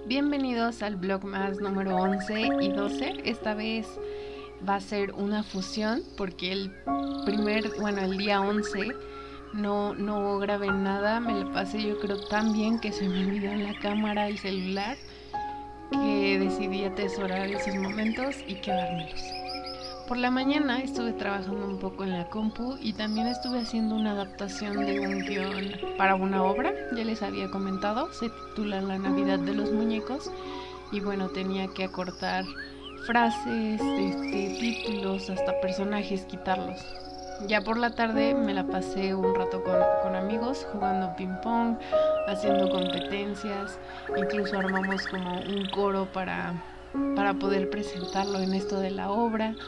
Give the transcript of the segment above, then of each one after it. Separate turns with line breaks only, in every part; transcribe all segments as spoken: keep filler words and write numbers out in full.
Bienvenidos al Vlogmas número once y doce. Esta vez va a ser una fusión porque el primer, bueno, el día once no, no grabé nada. Me la pasé yo creo tan bien que se me olvidó en la cámara el celular que decidí atesorar esos momentos y quedármelos. Por la mañana estuve trabajando un poco en la compu y también estuve haciendo una adaptación de un guión para una obra. Ya les había comentado, se titula La Navidad de los Muñecos y bueno, tenía que acortar frases, este, títulos, hasta personajes, quitarlos. Ya por la tarde me la pasé un rato con, con amigos jugando ping pong, haciendo competencias, incluso armamos como un coro para, para poder presentarlo en esto de la obra.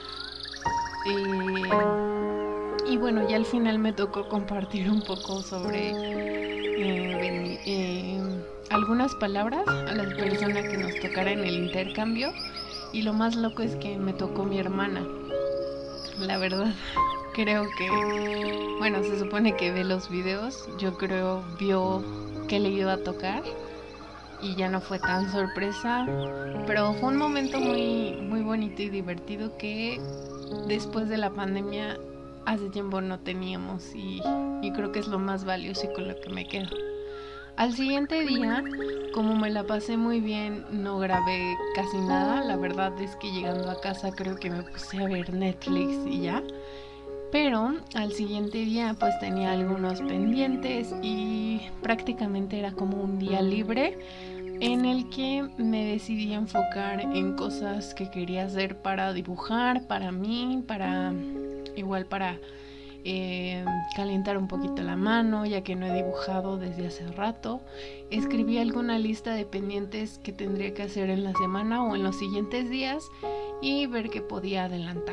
Eh, y bueno, ya al final me tocó compartir un poco sobre eh, eh, algunas palabras a las personas que nos tocara en el intercambio. Y lo más loco es que me tocó mi hermana. La verdad, creo que, bueno, se supone que ve los videos. Yo creo vio que le iba a tocar y ya no fue tan sorpresa, pero fue un momento muy, muy bonito y divertido que después de la pandemia hace tiempo no teníamos y, y creo que es lo más valioso y con lo que me quedo. Al siguiente día, como me la pasé muy bien, no grabé casi nada. La verdad es que llegando a casa creo que me puse a ver Netflix y ya. Pero al siguiente día pues tenía algunos pendientes y prácticamente era como un día libre en el que me decidí enfocar en cosas que quería hacer para dibujar, para mí, para igual para eh, calentar un poquito la mano, ya que no he dibujado desde hace rato. Escribí alguna lista de pendientes que tendría que hacer en la semana o en los siguientes días y ver qué podía adelantar.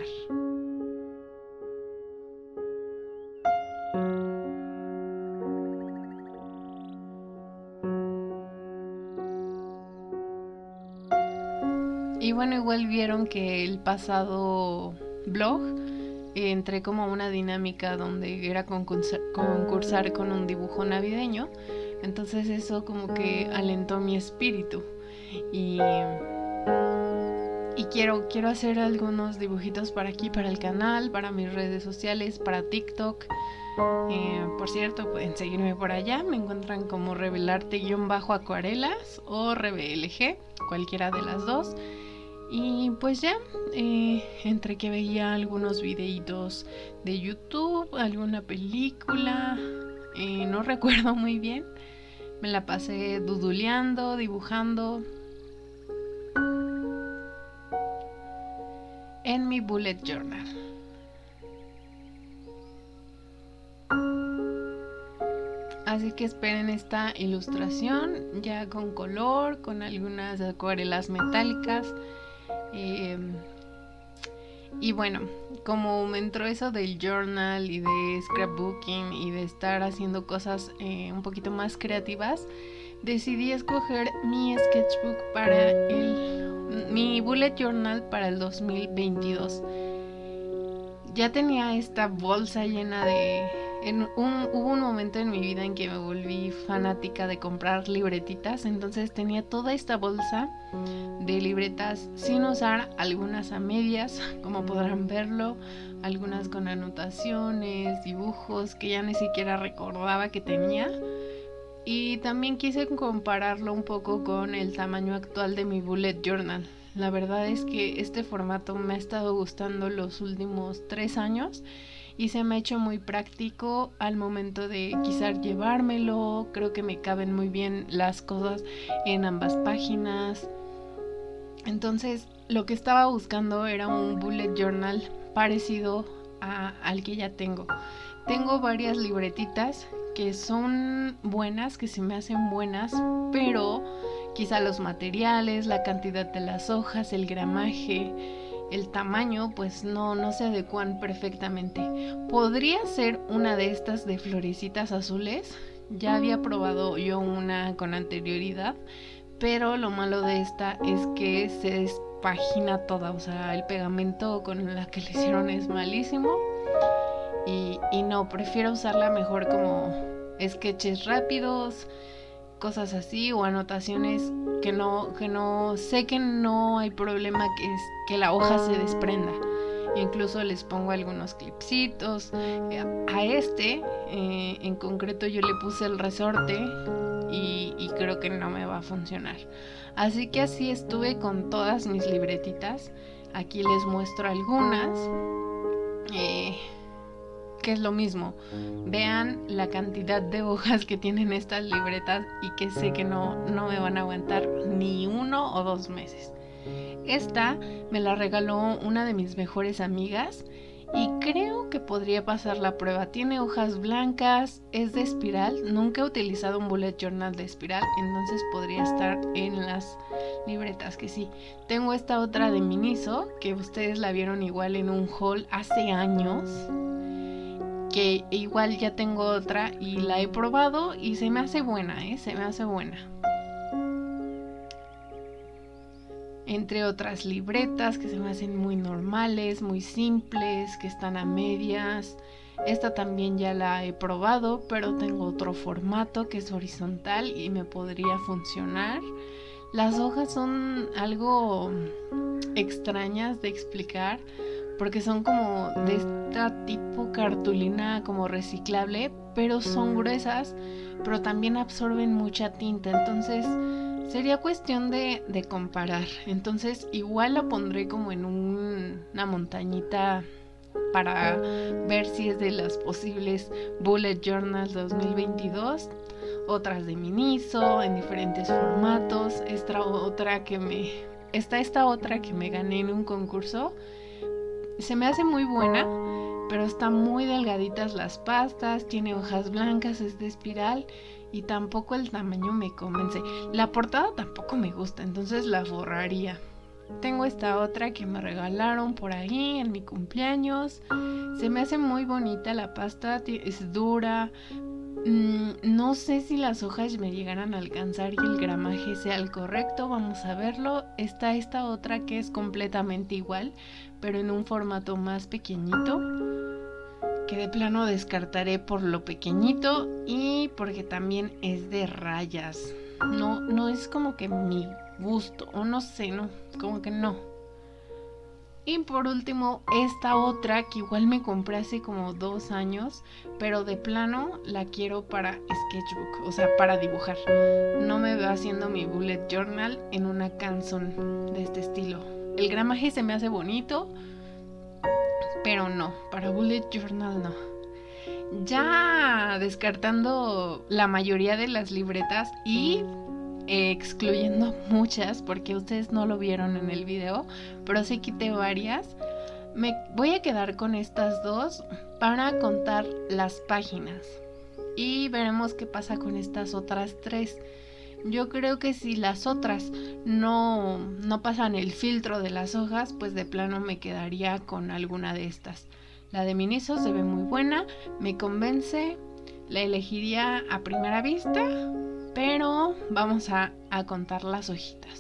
Y bueno, igual vieron que el pasado blog eh, entré como a una dinámica donde era concursar, concursar con un dibujo navideño. Entonces eso como que alentó mi espíritu. Y, y quiero, quiero hacer algunos dibujitos para aquí, para el canal, para mis redes sociales, para TikTok. Eh, por cierto, pueden seguirme por allá. Me encuentran como revelarte-acuarelas o reblg, cualquiera de las dos. Y pues ya, eh, entre que veía algunos videitos de YouTube, alguna película, eh, no recuerdo muy bien, me la pasé duduleando, dibujando en mi bullet journal. Así que esperen esta ilustración ya con color, con algunas acuarelas metálicas. Eh, y bueno, como me entró eso del journal y de scrapbooking y de estar haciendo cosas eh, un poquito más creativas, decidí escoger mi sketchbook para el mi bullet journal para el dos mil veintidós. Ya tenía esta bolsa llena de en un, hubo un momento en mi vida en que me volví fanática de comprar libretitas, entonces tenía toda esta bolsa de libretas sin usar, algunas a medias, como podrán verlo, algunas con anotaciones, dibujos que ya ni siquiera recordaba que tenía. Y también quise compararlo un poco con el tamaño actual de mi bullet journal. La verdad es que este formato me ha estado gustando los últimos tres años y se me ha hecho muy práctico al momento de quizás llevármelo. Creo que me caben muy bien las cosas en ambas páginas. Entonces lo que estaba buscando era un bullet journal parecido a, al que ya tengo. Tengo varias libretitas que son buenas, que se me hacen buenas, pero quizá los materiales, la cantidad de las hojas, el gramaje, el tamaño, pues no, no se adecuan perfectamente. Podría ser una de estas de florecitas azules. Ya había probado yo una con anterioridad, pero lo malo de esta es que se despagina toda, o sea, el pegamento con la que le hicieron es malísimo. Y, y no, prefiero usarla mejor como sketches rápidos, cosas así, o anotaciones que no, que no, sé que no hay problema que, es, que la hoja se desprenda. Incluso les pongo algunos clipsitos. A este eh, en concreto yo le puse el resorte y, y creo que no me va a funcionar. Así que así estuve con todas mis libretitas. Aquí les muestro algunas. Eh, que es lo mismo. Vean la cantidad de hojas que tienen estas libretas y que sé que no, no me van a aguantar ni uno o dos meses. Esta me la regaló una de mis mejores amigas y creo que podría pasar la prueba. Tiene hojas blancas, es de espiral. Nunca he utilizado un bullet journal de espiral, entonces podría estar en las libretas que sí. Tengo esta otra de Miniso, que ustedes la vieron igual en un haul hace años, que igual ya tengo otra y la he probado y se me hace buena, ¿eh? Se me hace buena. Entre otras libretas que se me hacen muy normales, muy simples, que están a medias. Esta también ya la he probado, pero tengo otro formato que es horizontal y me podría funcionar. Las hojas son algo extrañas de explicar porque son como de este tipo cartulina como reciclable, pero son gruesas, pero también absorben mucha tinta, entonces sería cuestión de, de comparar. Entonces igual la pondré como en un, una montañita para ver si es de las posibles Bullet Journals dos mil veintidós. Otras de Miniso en diferentes formatos. Esta otra que me está esta otra que me gané en un concurso. Se me hace muy buena, pero están muy delgaditas las pastas, tiene hojas blancas, es de espiral y tampoco el tamaño me convence. La portada tampoco me gusta, entonces la borraría. Tengo esta otra que me regalaron por ahí en mi cumpleaños. Se me hace muy bonita la pasta, es dura. Mm, no sé si las hojas me llegarán a alcanzar y el gramaje sea el correcto, vamos a verlo. Está esta otra que es completamente igual, pero en un formato más pequeñito, que de plano descartaré por lo pequeñito y porque también es de rayas. No, no es como que mi gusto, o no sé, no, como que no. Y por último, esta otra que igual me compré hace como dos años, pero de plano la quiero para sketchbook, o sea, para dibujar. No me veo haciendo mi bullet journal en una canson de este estilo. El gramaje se me hace bonito, pero no, para bullet journal no. Ya descartando la mayoría de las libretas y eh, excluyendo muchas porque ustedes no lo vieron en el video, pero sí quité varias, me voy a quedar con estas dos para contar las páginas y veremos qué pasa con estas otras tres. Yo creo que si las otras no, no pasan el filtro de las hojas, pues de plano me quedaría con alguna de estas. La de Miniso se ve muy buena, me convence, la elegiría a primera vista, pero vamos a, a contar las hojitas.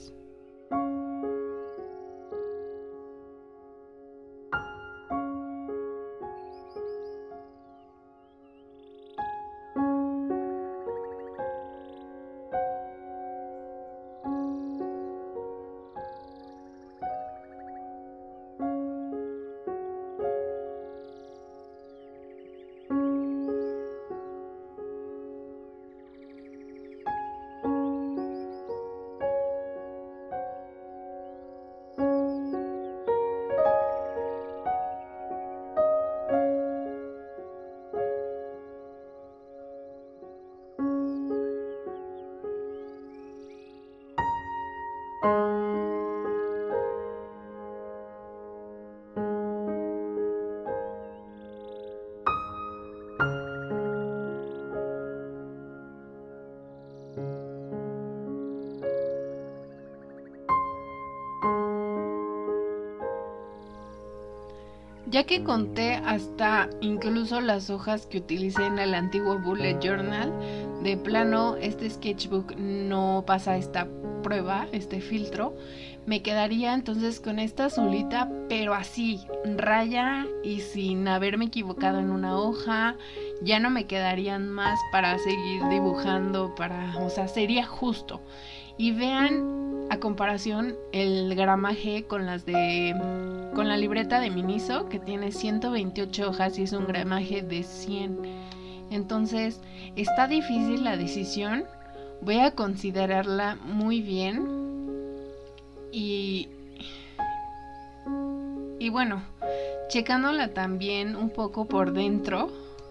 Ya que conté hasta incluso las hojas que utilicé en el antiguo bullet journal, de plano este sketchbook no pasa esta prueba, este filtro. Me quedaría entonces con esta azulita, pero así, raya y sin haberme equivocado en una hoja ya no me quedarían más para seguir dibujando, para, o sea, sería justo. Y vean a comparación el gramaje con las de con la libreta de Miniso, que tiene ciento veintiocho hojas y es un gramaje de cien. Entonces está difícil la decisión, voy a considerarla muy bien. Y y bueno, checándola también un poco por dentro,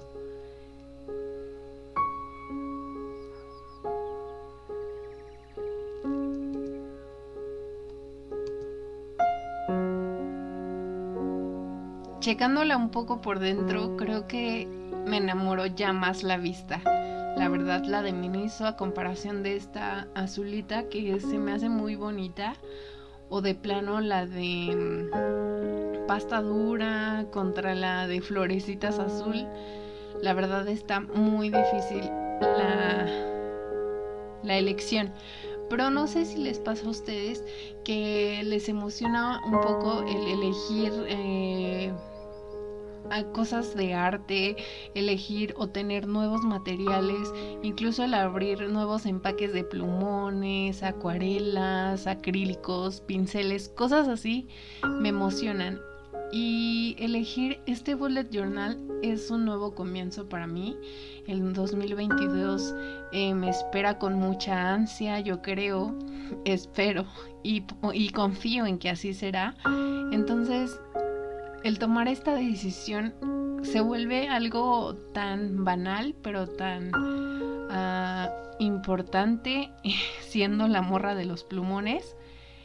checándola un poco por dentro, creo que me enamoró ya más la vista. La verdad, la de Miniso a comparación de esta azulita, que se me hace muy bonita, o de plano la de pasta dura contra la de florecitas azul, la verdad está muy difícil la, la elección. Pero no sé si les pasa a ustedes que les emociona un poco el elegir eh, a cosas de arte, elegir o tener nuevos materiales, incluso el abrir nuevos empaques de plumones, acuarelas, acrílicos, pinceles, cosas así me emocionan. Y elegir este bullet journal es un nuevo comienzo para mí. El dos mil veintidós eh, me espera con mucha ansia, yo creo, espero y, y confío en que así será. Entonces, el tomar esta decisión se vuelve algo tan banal, pero tan uh, importante, siendo la morra de los plumones.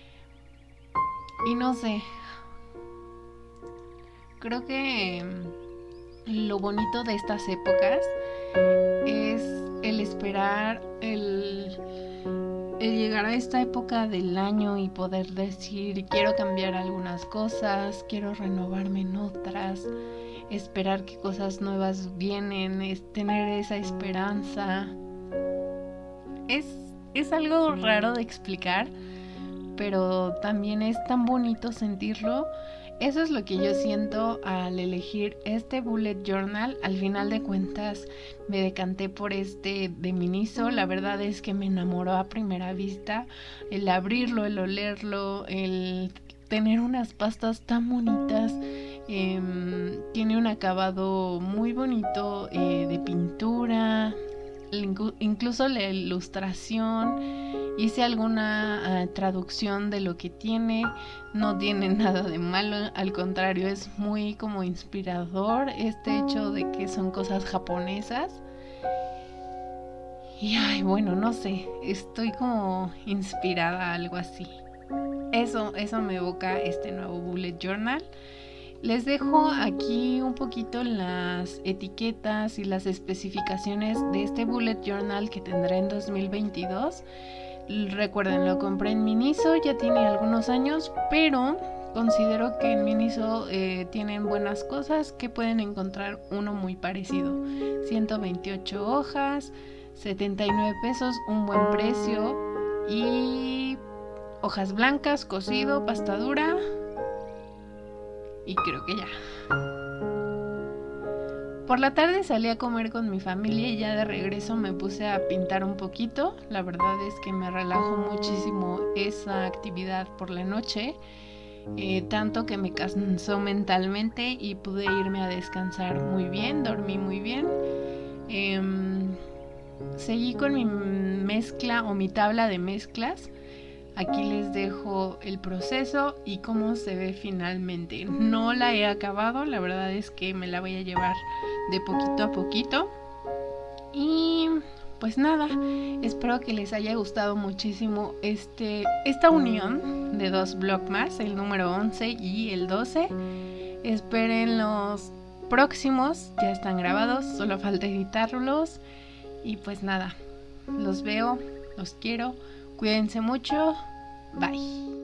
Y no sé, creo que lo bonito de estas épocas es el esperar, el, el llegar a esta época del año y poder decir, quiero cambiar algunas cosas, quiero renovarme en otras, esperar que cosas nuevas vienen, es tener esa esperanza. Es, es algo raro de explicar, pero también es tan bonito sentirlo. Eso es lo que yo siento al elegir este bullet journal. Al final de cuentas me decanté por este de Miniso. La verdad es que me enamoró a primera vista. El abrirlo, el olerlo, el tener unas pastas tan bonitas. Eh, tiene un acabado muy bonito eh, de pintura. Incluso la ilustración, hice alguna uh, traducción de lo que tiene, no tiene nada de malo, al contrario, es muy como inspirador este hecho de que son cosas japonesas. Y ay, bueno, no sé, estoy como inspirada a algo así. Eso, eso me evoca este nuevo bullet journal. Les dejo aquí un poquito las etiquetas y las especificaciones de este bullet journal que tendrá en dos mil veintidós. Recuerden, lo compré en Miniso, ya tiene algunos años, pero considero que en Miniso eh, tienen buenas cosas, que pueden encontrar uno muy parecido. ciento veintiocho hojas, setenta y nueve pesos, un buen precio, y hojas blancas, cosido, pasta dura. Y creo que ya. Por la tarde salí a comer con mi familia y ya de regreso me puse a pintar un poquito. La verdad es que me relajó muchísimo esa actividad por la noche, eh, tanto que me cansó mentalmente y pude irme a descansar muy bien, dormí muy bien. Eh, seguí con mi mezcla o mi tabla de mezclas. Aquí les dejo el proceso y cómo se ve finalmente. No la he acabado, la verdad es que me la voy a llevar de poquito a poquito. Y pues nada, espero que les haya gustado muchísimo este, esta unión de dos Vlogmas, el número once y el doce. Esperen los próximos, ya están grabados, solo falta editarlos. Y pues nada, los veo, los quiero. Cuídense mucho. Bye.